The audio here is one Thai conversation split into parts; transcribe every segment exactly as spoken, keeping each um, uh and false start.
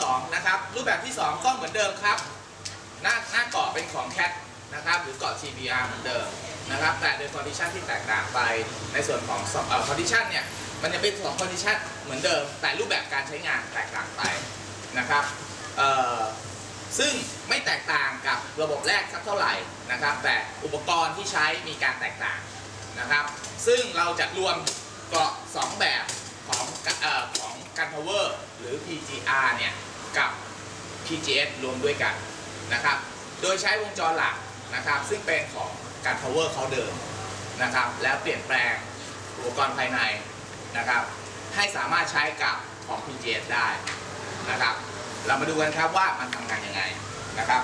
สองนะครับรูปแบบที่สองก็เหมือนเดิมครับหน้าหน้าเกาะเป็นของ แคท นะครับหรือเกาะ จี พี อาร์ เหมือนเดิมนะครับแต่โดย condition ที่แตกต่างไปในส่วนของเอ่อ condition เนี่ยมันจะเป็นสอง condition เหมือนเดิมแต่รูปแบบการใช้งานแตกต่างไปนะครับเอ่อซึ่งไม่แตกต่างกับระบบแรกสักเท่าไหร่นะครับแต่อุปกรณ์ที่ใช้มีการแตกต่างนะครับซึ่งเราจะรวมเกาะสองแบบของเอ่อของกันพาวเวอร์หรือ พี จี อาร์ เนี่ยกับ พี จี เอส รวมด้วยกันนะครับโดยใช้วงจรหลักนะครับซึ่งเป็นของกันพาวเวอร์เขาเดิมนะครับแล้วเปลี่ยนแปลงอุปกรณ์ภายในนะครับให้สามารถใช้กับของ พี จี เอส ได้นะครับเรามาดูกันครับว่ามันทำงานยังไงนะครับ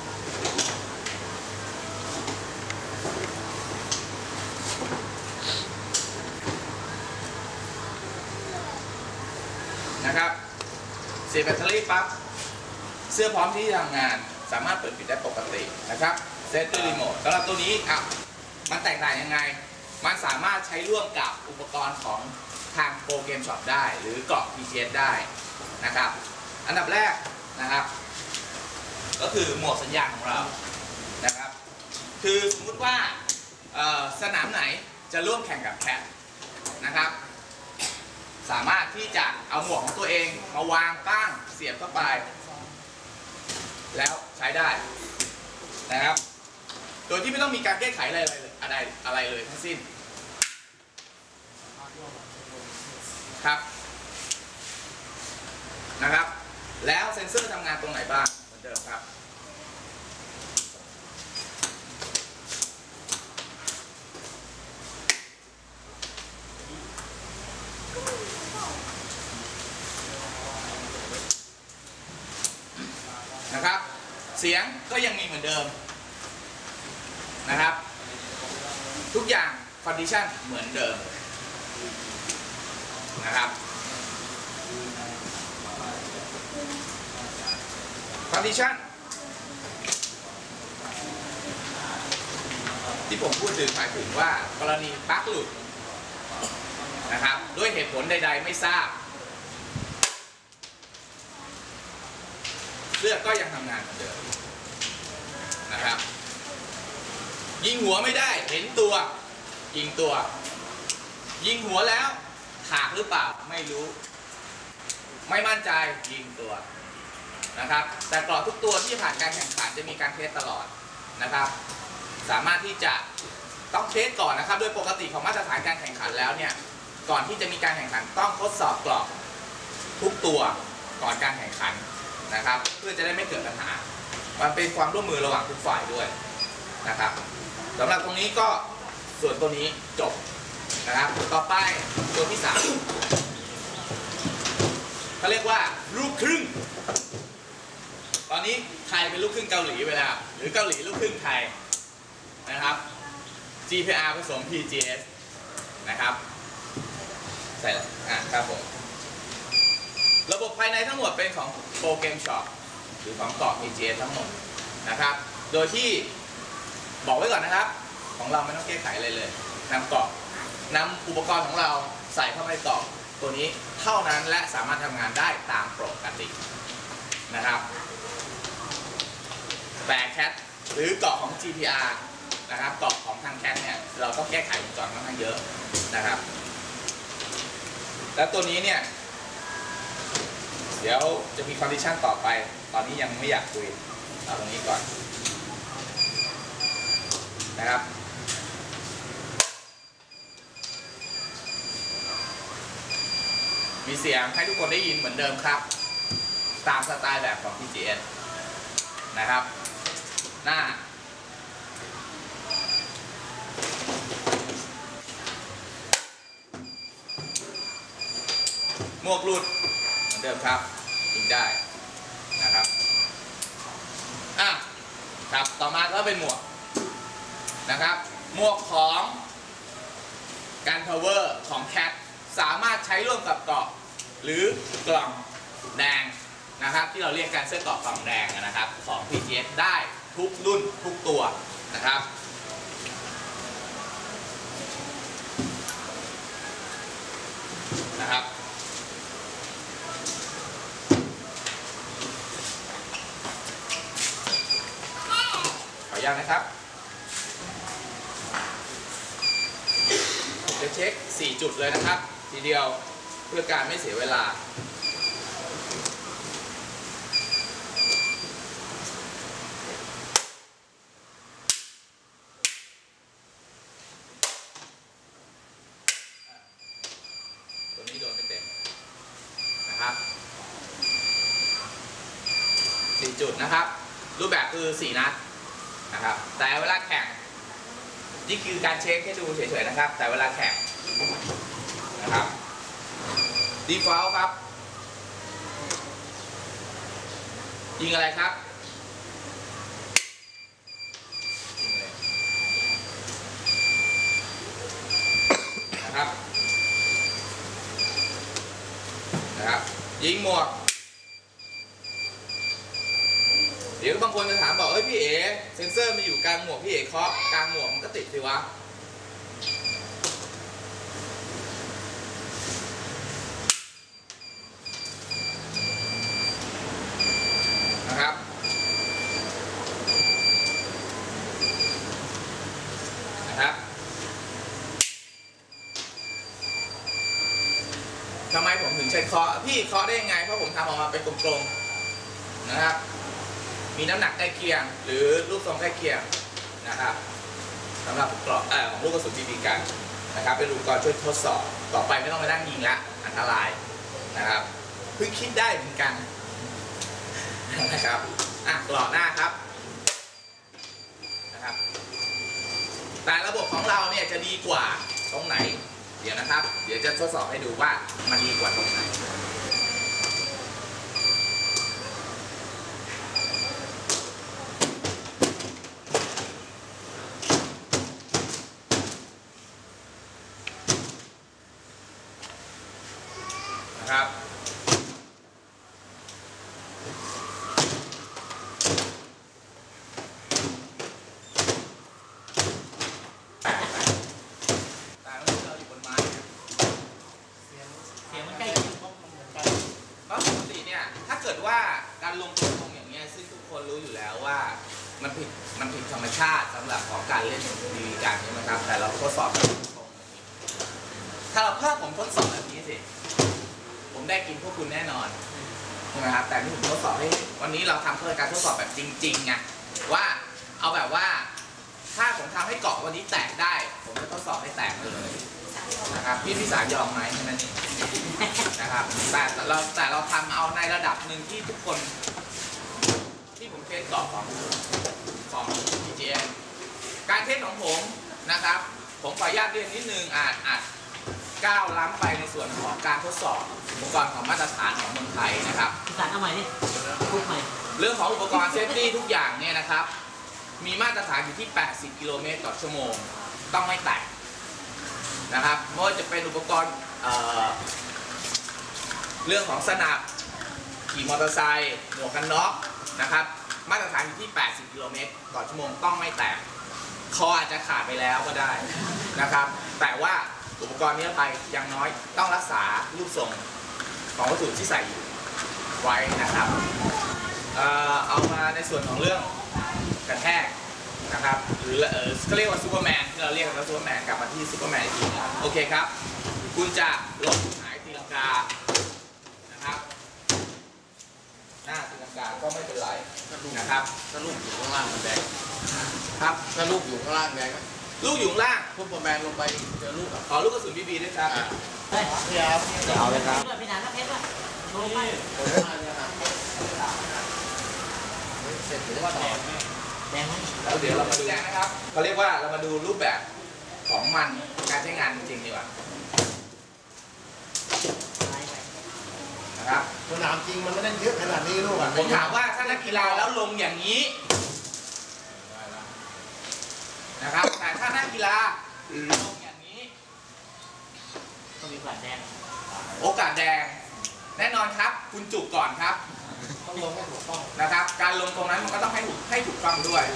นะครับเสียบแบตเตอรี่ปั๊บเสื้อพร้อมที่จะทำงานสามารถเปิดปิดได้ปกตินะครับเซตด้วยรีโมทสำหรับตัวนี้อ่ะมันแตกต่างยังไงมันสามารถใช้ร่วมกับอุปกรณ์ของทางโปรเกมช็อปได้หรือเกาะ พี จี เอส ได้นะครับอันดับแรกนะครับก็คือหมวกสัญญาณของเรานะครับคือสมมุติว่าสนามไหนจะร่วมแข่งกับแคทนะครับสามารถที่จะเอาหมวกของตัวเองมาวางตั้งเสียบเข้าไปแล้วใช้ได้นะครับโดยที่ไม่ต้องมีการแก้ไขอะไรเลยอะไรอะไรเลยทั้งสิ้นครับนะครับแล้วเซ็นเซอร์ทำงานตรงไหนบ้างเหมือนเดิมครับนะครับเสียงก็ยังมีเหมือนเดิมนะครับทุกอย่างคอนดิชันเหมือนเดิมนะครับคอนดิชันที่ผมพูดถึงหมายถึงว่ากรณีปลั๊กหลุดนะครับด้วยเหตุผลใดๆไม่ทราบเลือดก็ยังทำงานเหมือนเดิมนะครับยิงหัวไม่ได้เห็นตัวยิงตัวยิงหัวแล้วถากหรือเปล่าไม่รู้ไม่มั่นใจยิงตัวนะครับแต่เกราะทุกตัวที่ผ่านการแข่งขันจะมีการเทสตลอดนะครับสามารถที่จะต้องเทสก่อนนะครับโดยปกติของมาตรฐานการแข่งขันแล้วเนี่ยก่อนที่จะมีการแข่งขันต้องทดสอบเกราะทุกตัวก่อนการแข่งขันนะครับเพื่อจะได้ไม่เกิดปัญหามันเป็นความร่วมมือระหว่างทุกฝ่ายด้วยนะครับสำหรับตรงนี้ก็ส่วนตัวนี้จบนะครับต่อไปตัวที่สามเขาเรียกว่าลูกครึ่งตอนนี้ไทยเป็นลูกครึ่งเกาหลีไปแล้วหรือเกาหลีลูกครึ่งไทยนะครับ จี พี อาร์ ผสม พี จี เอส นะครับใส่อ่ะครับผมระบบภายในทั้งหมดเป็นของโปรเกมช็อปหรือของเกาะ พี จี เอส ทั้งหมดนะครับโดยที่บอกไว้ก่อนนะครับของเราไม่ต้องแก้ไขอะไรเลยนำเกาะนำอุปกรณ์ของเราใส่เข้าไปเกาะตัวนี้เท่านั้นและสามารถทำงานได้ตามปกตินะครับแต่แคทหรือเกาะของ จี พี อาร์ นะครับเกาะของทางแคทเนี่ยเราต้องแก้ไขวงจรค่อนข้างเยอะนะครับแล้วตัวนี้เนี่ยเดี๋ยวจะมีคอนดิชันต่อไปตอนนี้ยังไม่อยากคุยเอาตรงนี้ก่อนนะครับมีเสียงให้ทุกคนได้ยินเหมือนเดิมครับตามสไตล์แบบของ พี จี เอส นะครับหน้าหมวกหลุดเหมือนเดิมครับยิงได้นะครับอ่ะครับต่อมาก็เป็นหมวกนะครับหมวกของกันพาวเวอร์ของแคทสามารถใช้ร่วมกับเกราะหรือกล่องแดงนะครับที่เราเรียกกันเสื้อเกราะกล่องแดงนะครับของ พี จี เอส ได้ทุกรุ่นทุกตัวนะครับนะครับยังนะครับผมจะเช็คสี่จุดเลยนะครับทีเดียวเพื่อการไม่เสียเวลาตัวนี้โดนไม่เต็มนะครับสี่จุดนะครับรูปแบบคือสี่นัดนะครับแต่เวลาแข่งนี่คือการเช็คให้ดูเฉยๆนะครับแต่เวลาแข่งนะครับ default ครับยิงอะไรครับนะครับนะครับยิงหมวกเดี๋ยวบางคนจะถามบอกเอ้ยพี่เอ๋เซนเซอร์มันอยู่กลางหมวกพี่เอ๋เคาะกลางหมวกมันก็ติดสิวะนะครับนะครับทำไมผมถึงใช้เคาะพี่เคาะได้ยังไงเพราะผมทำออกมาเป็นกลมๆนะครับมีน้ำหนักใกล้เคียงหรือรูปทรงใกล้เคียงนะครับสำหรับกรอบของลูกกระสุนบีบีกันนะครับเป็นอุปกรณ์ช่วยทดสอบต่อไปไม่ต้องไปนั่งยิงละอันตรายนะครับเพิ่งคิดได้เหมือนกันนะครับอ่ะกรอบหน้าครับนะครับแต่ระบบของเราเนี่ยจะดีกว่าตรงไหนเดี๋ยวนะครับเดี๋ยวจะทดสอบให้ดูว่ามันดีกว่าตรงไหนนะครับแต่แต่เมื่อเราอยู่บนไม้เสียงเสียงมันใกล้เคียงเหมือนกันเพราะปกติเนี่ยถ้าเกิดว่าการลงตัวลงอย่างเงี้ยซึ่งทุกคนรู้อยู่แล้วว่ามันผิดมันผิดธรรมชาติสำหรับของการเล่นบีบีกันใช่ไหมครับแต่เราทดสอบแบบตรงๆถ้าเราเพิ่มผมทดสอบแบบนี้สิผมได้กินพวกคุณแน่นอนใช่ไหมครับแต่ที่ผมทดสอบให้วันนี้เราทำเพื่อการทดสอบแบบจริงๆไงว่าเอาแบบว่าถ้าผมทำให้เกาะวันนี้แตกได้ผมจะทดสอบให้แตกเลยนะครับพี่พิสารยอมไหมแค่นั้นเองนะครับแต่เราแต่เราทำเอาในระดับหนึ่งที่ทุกคนที่ผมเทสเกาะของของ พี จี เอ็ม การเทสของผมนะครับผมขออนุญาตเรียนนิดนึงอาจอาจก้าวล้ำไปในส่วนของการทดสอบอุปกรณ์ของมาตรฐานของเมืองไทยนะครับพิสารเอาใหม่ดิพูดใหม่เรื่องของอุปกรณ์เซฟตี้ทุกอย่างเนี่ยนะครับมีมาตรฐานอยู่ที่แปดสิบกิโลเมตรต่อชั่วโมงต้องไม่แตกนะครับไม่ว่าจะเป็นอุปกรณ์ เอ่อ เรื่องของสนับขี่มอเตอร์ไซค์หมวกกันน็อกนะครับมาตรฐานอยู่ที่แปดสิบกิโลเมตรต่อชั่วโมงต้องไม่แตกคออาจจะขาดไปแล้วก็ได้นะครับแต่ว่าอุปกรณ์นี้ไปอย่างน้อยต้องรักษารูปทรงของวัตถุที่ใส่อยู่ไว้นะครับเอ่อเอามาในส่วนของเรื่องกระแทกนะครับหรือเออเขาเรียกว่าซูเปอร์แมนที่เราเรียกกันว่าซูเปอร์แมนกลับมาที่ซูเปอร์แมนอีกทีนึงโอเคครับคุณจะลงหายตีลังกานะครับหน้าตีลังกาก็ไม่เป็นไรนะครับถ้าลูกอยู่ข้างล่างมันแดงครับถ้าลูกอยู่ข้างล่างแดงลูกอยู่ข้างล่างซุปเปอร์แมนลงไปเจอลูกขอลูกกระสุนบีบีด้วยครับเฮ้ยพี่ครับเอาเลยครับพี่สารเพชรป่ะโชว์ไปเสร็จหรือว่าต่อแดงไหมแล้วเดี๋ยวเรามาดูนะครับเขาเรียกว่าเรามาดูรูปแบบของมันการใช้งานจริงๆดีกว่านะครับสนามจริงมันไม่ได้เยอะขนาดนี้ลูกอ่ะผมถามว่าถ้านักกีฬาแล้วลงอย่างนี้นะครับแต่ถ้านักกีฬาลงอย่างนี้ต้องมีโอกาสแดงโอกาสแดงแน่นอนครับคุณจุกก่อนครับต้องลงให้ถูกต้องนะครับการลงตรงนั้นมันก็ต้องให้ถูกให้ถูกต้องด้วย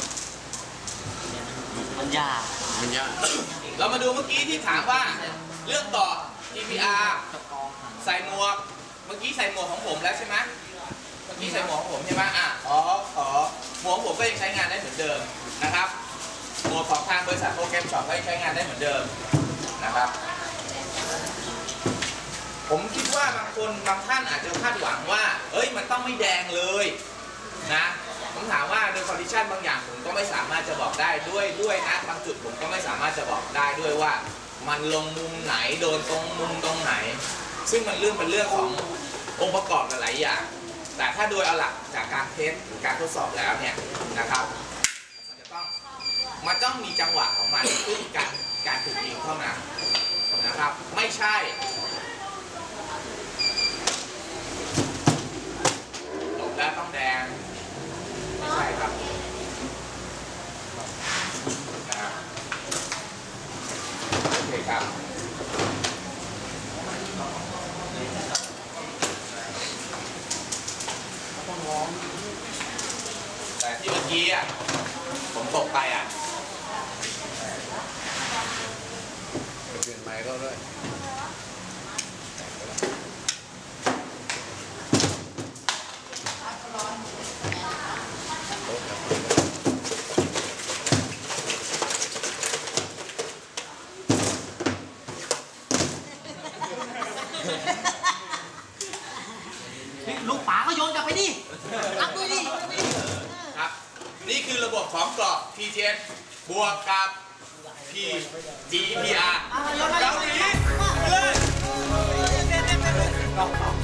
มันยากมันยากเรามาดูเมื่อกี้ที่ถามว่าเรื่องต่อ ที พี อาร์ ใส่หมวกเมื่อกี้ใส่หมวกของผมแล้วใช่ไหมเมื่อกี้ใส่หมวกของผมใช่ไหมอ่ะอ๋อขอหมวกของผมก็ยังใช้งานได้เหมือนเดิมนะครับโหมดของทางบริษัทโปรแกรมช็อปให้ใช้งานได้เหมือนเดิมนะครับผมคิดว่าบางคนบางท่านอาจจะคาดหวังว่าเอ้ยมันต้องไม่แดงเลยนะผมถามว่าโดยคอนดิชันบางอย่างผมก็ไม่สามารถจะบอกได้ด้วยด้วยนะบางจุดผมก็ไม่สามารถจะบอกได้ด้วยว่ามันลงมุมไหนโดนตรงมุมตรงไหนซึ่งมันเรื่องเป็นเรื่องขององค์ประกอบหลายอย่างแต่ถ้าโดยเอาหลักจากการเทสหรือการทดสอบแล้วเนี่ยนะครับมันจะต้องมันต้องมีจังหวะของมันซึ่งการการถูกยิงเท่านั้นนะครับไม่ใช่หลบแล้วต้องแดงไม่ใช่ครับนะครับโอเคครับแต่ที่เมื่อกี้อ่ะผมตกไปอ่ะเปลี่ยนไม้ก็ด้วยลูกป๋าก็โยนกลับไปดิรับด้วยดิครับนี่คือระบบของกรอบ พี จี เอส บวกกับ P จี พี อาร์ เกาหลีไปเลย